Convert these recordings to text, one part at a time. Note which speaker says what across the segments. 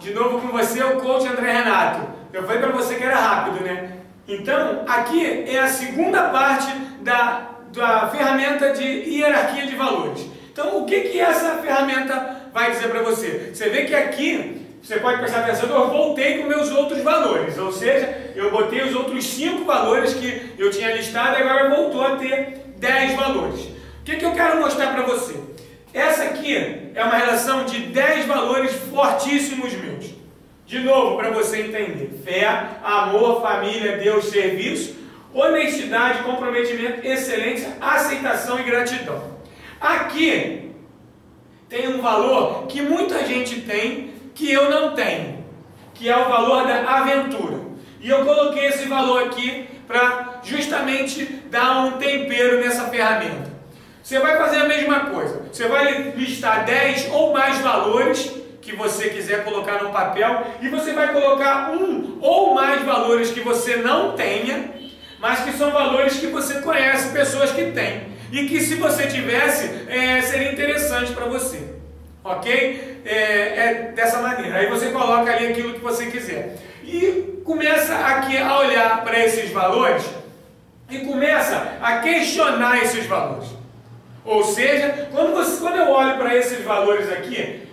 Speaker 1: de novo com você, o coach André Renato. Eu falei para você que era rápido, né? Então, aqui é a segunda parte da ferramenta de hierarquia de valores. Então, o que essa ferramenta vai dizer para você? Você vê que aqui, você pode prestar atenção, eu voltei com meus outros valores, ou seja, eu botei os outros 5 valores que eu tinha listado e agora voltou a ter 10 valores. O que eu quero mostrar para você? Essa aqui é uma relação de 10 valores fortíssimos meus. De novo, para você entender: fé, amor, família, Deus, serviço, honestidade, comprometimento, excelência, aceitação e gratidão. Aqui tem um valor que muita gente tem, que eu não tenho, que é o valor da aventura. E eu coloquei esse valor aqui para justamente dar um tempero nessa ferramenta. Você vai fazer a mesma coisa. Você vai listar 10 ou mais valores que você quiser colocar no papel e você vai colocar um ou mais valores que você não tenha, mas que são valores que você conhece pessoas que têm e que, se você tivesse, seria interessante para você. Ok? É dessa maneira. Aí você coloca ali aquilo que você quiser. E começa aqui a olhar para esses valores e começa a questionar esses valores. Ou seja, quando eu olho para esses valores aqui,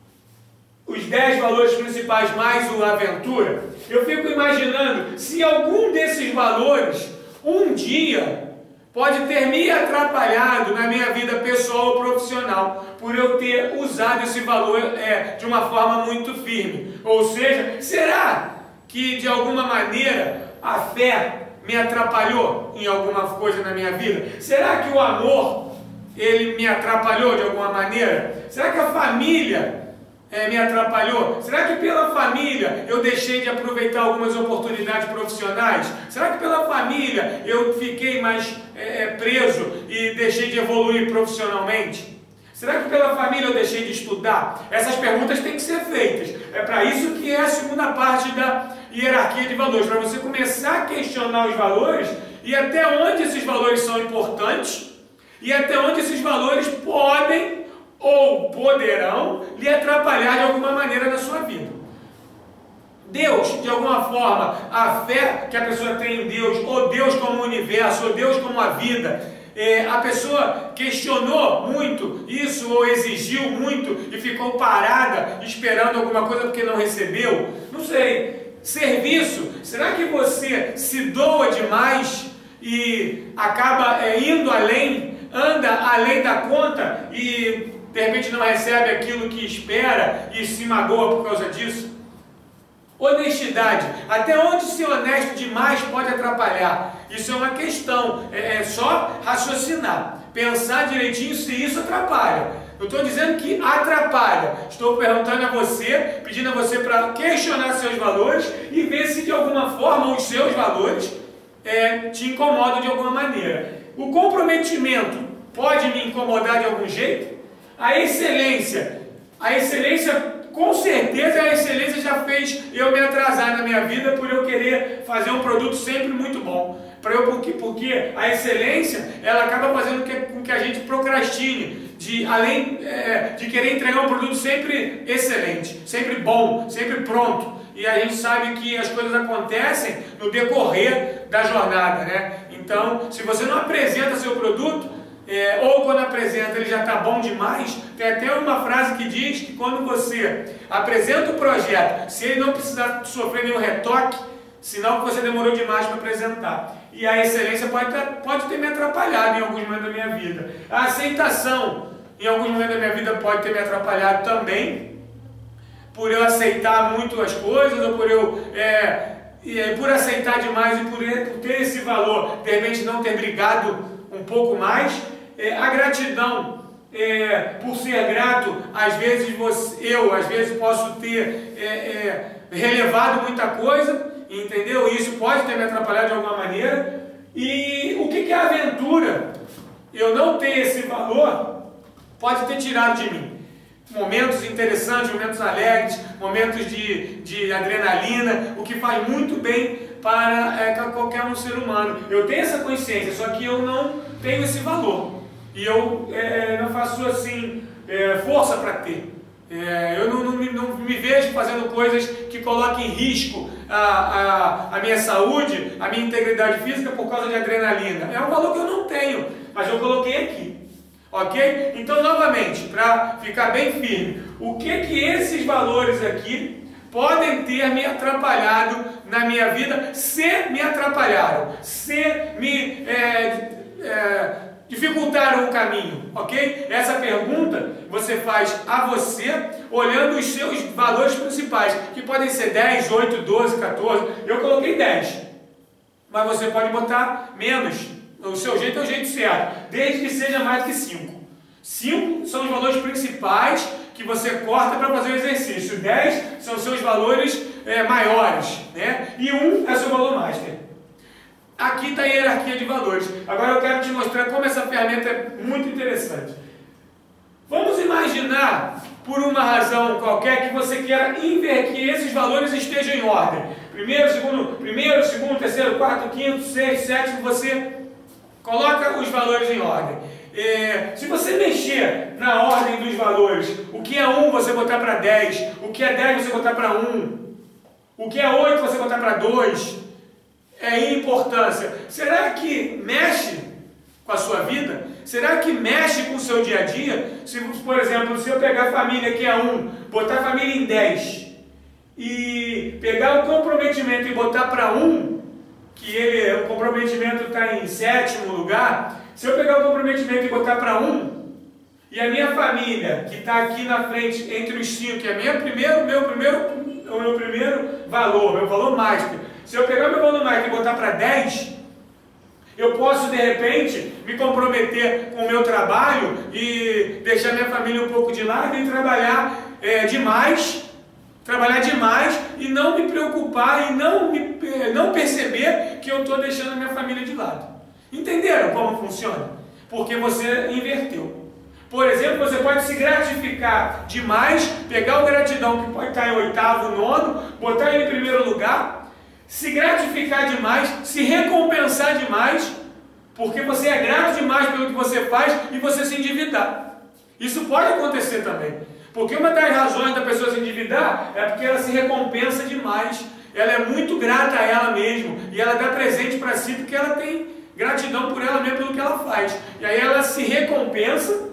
Speaker 1: os 10 valores principais mais o aventura, eu fico imaginando se algum desses valores um dia pode ter me atrapalhado na minha vida pessoal ou profissional, por eu ter usado esse valor de uma forma muito firme. Ou seja, será que de alguma maneira a fé me atrapalhou em alguma coisa na minha vida? Será que o amor ele me atrapalhou de alguma maneira? Será que a família me atrapalhou? Será que pela família eu deixei de aproveitar algumas oportunidades profissionais? Será que pela família eu fiquei mais preso e deixei de evoluir profissionalmente? Será que pela família eu deixei de estudar? Essas perguntas têm que ser feitas. É para isso que é a segunda parte da hierarquia de valores, para você começar a questionar os valores e até onde esses valores são importantes e até onde esses valores podem ou poderão lhe atrapalhar de alguma maneira na sua vida. Deus, de alguma forma, a fé que a pessoa tem em Deus, ou Deus como o universo, ou Deus como a vida, a pessoa questionou muito isso, ou exigiu muito e ficou parada esperando alguma coisa porque não recebeu? Não sei. Serviço, será que você se doa demais e acaba indo além, anda além da conta e de repente não recebe aquilo que espera e se magoa por causa disso? Honestidade, até onde ser honesto demais pode atrapalhar? Isso é uma questão, é só raciocinar, pensar direitinho se isso atrapalha. Eu estou dizendo que atrapalha, estou perguntando a você, pedindo a você para questionar seus valores e ver se de alguma forma os seus valores te incomodam de alguma maneira. O comprometimento pode me incomodar de algum jeito? A excelência, com certeza a excelência já fez eu me atrasar na minha vida por eu querer fazer um produto sempre muito bom. Porque a excelência, ela acaba fazendo com que a gente procrastine, de querer entregar um produto sempre excelente, sempre bom, sempre pronto. E a gente sabe que as coisas acontecem no decorrer da jornada, né? Então, se você não apresenta seu produto, ou quando apresenta ele já está bom demais, tem até uma frase que diz que quando você apresenta o projeto, se ele não precisar sofrer nenhum retoque, sinal que você demorou demais para apresentar. E a excelência pode ter me atrapalhado em alguns momentos da minha vida. A aceitação, em alguns momentos da minha vida, pode ter me atrapalhado também, por eu aceitar muito as coisas, ou por aceitar demais e por ter esse valor, de repente não ter brigado um pouco mais. A gratidão, por ser grato, às vezes posso ter relevado muita coisa, entendeu? E isso pode ter me atrapalhado de alguma maneira. E o que é aventura? Eu não ter esse valor pode ter tirado de mim momentos interessantes, momentos alegres, momentos de adrenalina, o que faz muito bem para qualquer um ser humano. Eu tenho essa consciência, só que eu não tenho esse valor. E eu não faço assim força para ter. Eu não me vejo fazendo coisas que coloquem em risco a minha saúde, a minha integridade física por causa de adrenalina. É um valor que eu não tenho, mas eu coloquei aqui. Ok? Então, novamente, para ficar bem firme, o que esses valores aqui podem ter me atrapalhado na minha vida, se me atrapalharam, se me dificultaram o caminho, ok? Essa pergunta você faz a você, olhando os seus valores principais, que podem ser 10, 8, 12, 14, eu coloquei 10, mas você pode botar menos, o seu jeito é o jeito certo, desde que seja mais que 5. 5 são os valores principais que você corta para fazer o exercício, 10 são os seus valores maiores, né? E 1 é o seu valor master. Aqui está a hierarquia de valores. Agora eu quero te mostrar como essa ferramenta é muito interessante. Vamos imaginar, por uma razão qualquer, que você queira que esses valores estejam em ordem. Primeiro, segundo, terceiro, quarto, quinto, sexto, sétimo, você coloca os valores em ordem. Se você mexer na ordem dos valores, o que é 1 você botar para 10, o que é 10 você botar para 1, o que é 8 você botar para 2, é importância. Será que mexe com a sua vida? Será que mexe com o seu dia a dia? Se, por exemplo, se eu pegar a família que é 1, botar a família em 10 e pegar o comprometimento e botar para 1, que o comprometimento está em 7º lugar, se eu pegar o comprometimento e botar para 1, e a minha família, que está aqui na frente entre os 5, que é meu primeiro valor, meu valor master, se eu pegar meu valor master e botar para 10, eu posso de repente me comprometer com o meu trabalho e deixar minha família um pouco de lado e trabalhar demais e não me preocupar e não perceber que eu estou deixando a minha família de lado. Entenderam como funciona? Porque você inverteu. Por exemplo, você pode se gratificar demais, pegar o gratidão que pode estar em 8º, 9º, botar ele em primeiro lugar, se gratificar demais, se recompensar demais, porque você é grato demais pelo que você faz e você se endividar. Isso pode acontecer também. Porque uma das razões da pessoa se endividar é porque ela se recompensa demais. Ela é muito grata a ela mesma e ela dá presente para si porque ela tem gratidão por ela mesma pelo que ela faz. E aí ela se recompensa,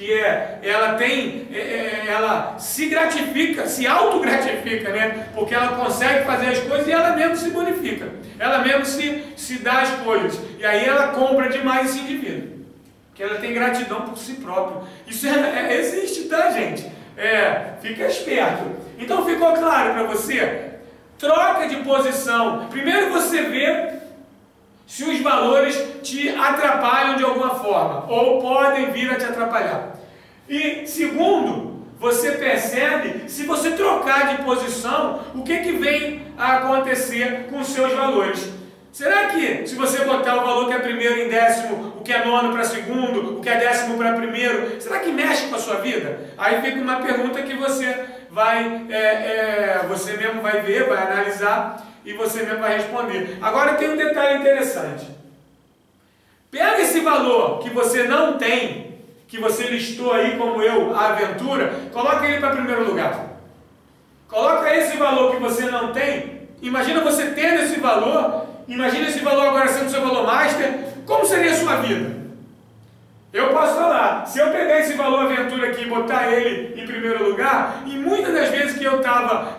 Speaker 1: ela se gratifica, se autogratifica, né? Porque ela consegue fazer as coisas e ela mesma se bonifica. Ela mesma se dá as coisas. E aí ela compra demais e se endivida. Porque ela tem gratidão por si própria. Isso existe, tá, gente? Fica esperto. Então ficou claro para você? Troca de posição. Primeiro você vê se os valores te atrapalham de alguma forma, ou podem vir a te atrapalhar. E segundo, você percebe, se você trocar de posição, o que vem a acontecer com os seus valores. Será que, se você botar o valor que é primeiro em 10º, o que é 9º para 2º, o que é 10º para 1º, será que mexe com a sua vida? Aí fica uma pergunta que você você mesmo vai ver, vai analisar, e você mesmo vai responder. Agora tem um detalhe interessante. Pega esse valor que você não tem, que você listou aí como a aventura, coloca ele para primeiro lugar. Coloca esse valor que você não tem. Imagina você tendo esse valor, imagina esse valor agora sendo seu valor master. Como seria a sua vida? Eu posso falar, se eu pegar esse valor aventura aqui e botar ele em primeiro lugar, e muitas das vezes que eu estava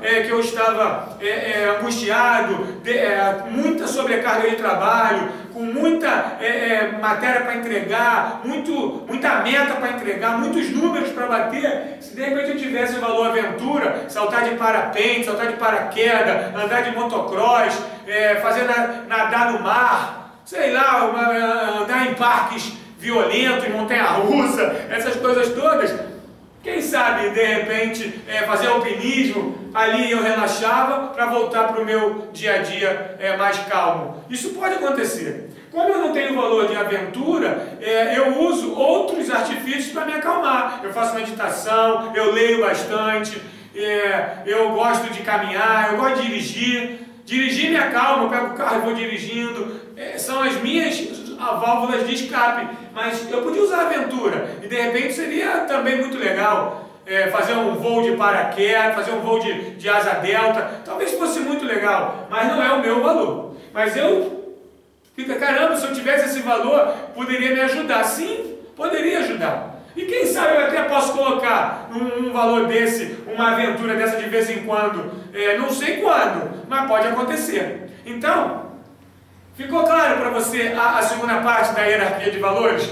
Speaker 1: angustiado, muita sobrecarga de trabalho, com muita matéria para entregar, muita meta para entregar, muitos números para bater, se de repente eu tivesse o valor aventura, saltar de parapente, saltar de paraquedas, andar de motocross, nadar no mar, sei lá, andar em parques violento, em montanha-russa, essas coisas todas, quem sabe, de repente, fazer alpinismo, ali eu relaxava para voltar para o meu dia a dia mais calmo. Isso pode acontecer. Como eu não tenho valor de aventura, eu uso outros artifícios para me acalmar. Eu faço meditação, eu leio bastante, eu gosto de caminhar, eu gosto de dirigir. Dirigir me acalma, eu pego o carro e vou dirigindo. São as minhas válvulas de escape. Mas eu podia usar a aventura e de repente seria também muito legal. fazer um voo de paraquedas, fazer um voo de asa delta, talvez fosse muito legal, mas não é o meu valor. Mas caramba, se eu tivesse esse valor, poderia me ajudar. Sim, poderia ajudar. E quem sabe eu até posso colocar um valor desse, uma aventura dessa de vez em quando, não sei quando, mas pode acontecer. Então, ficou claro para você a segunda parte da hierarquia de valores?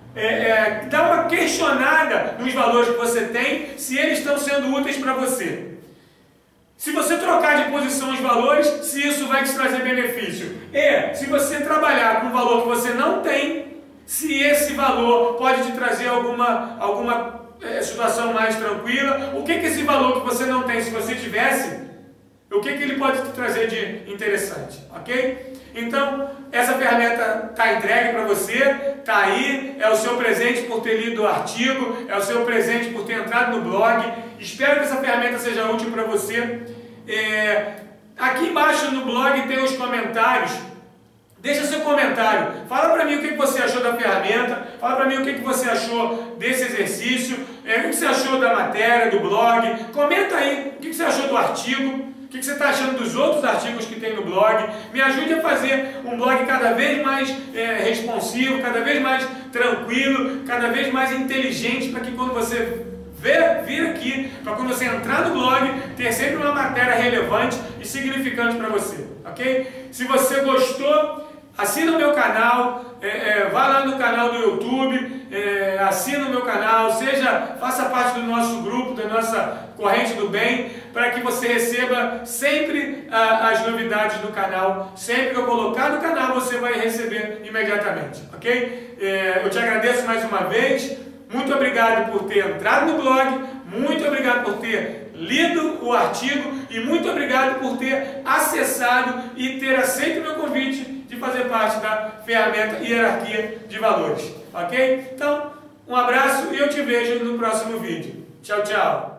Speaker 1: Dá uma questionada nos valores que você tem, se eles estão sendo úteis para você. Se você trocar de posição os valores, se isso vai te trazer benefício. E se você trabalhar com um valor que você não tem, se esse valor pode te trazer alguma situação mais tranquila. O que esse valor que você não tem, se você tivesse, o que ele pode te trazer de interessante, ok? Então, essa ferramenta está entregue para você, está aí, é o seu presente por ter lido o artigo, é o seu presente por ter entrado no blog. Espero que essa ferramenta seja útil para você. Aqui embaixo no blog tem os comentários. Deixa seu comentário, fala para mim o que você achou da ferramenta, fala para mim o que você achou desse exercício, o que você achou da matéria, do blog, comenta aí o que você achou do artigo, o que você está achando dos outros artigos que tem no blog. Me ajude a fazer um blog cada vez mais responsivo, cada vez mais tranquilo, cada vez mais inteligente, para que quando você vir aqui, para quando você entrar no blog, ter sempre uma matéria relevante e significante para você, ok? Se você gostou, assina o meu canal, vá lá no canal do YouTube, assina o meu canal, faça parte do nosso grupo, da nossa corrente do bem, para que você receba sempre as novidades do canal. Sempre que eu colocar no canal, você vai receber imediatamente, ok? Eu te agradeço mais uma vez, muito obrigado por ter entrado no blog, muito obrigado por ter lido o artigo e muito obrigado por ter acessado e ter aceito o meu convite de fazer parte da ferramenta Hierarquia de Valores, ok? Então, um abraço e eu te vejo no próximo vídeo. Tchau, tchau!